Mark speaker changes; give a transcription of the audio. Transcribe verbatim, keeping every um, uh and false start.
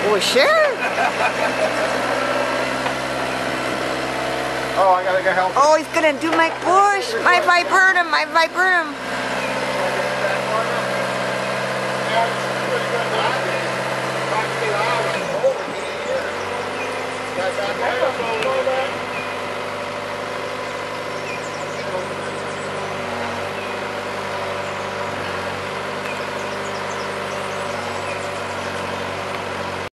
Speaker 1: sure.
Speaker 2: Oh, I gotta go help.
Speaker 1: Oh, he's gonna do my bush, my viburnum, my viburnum.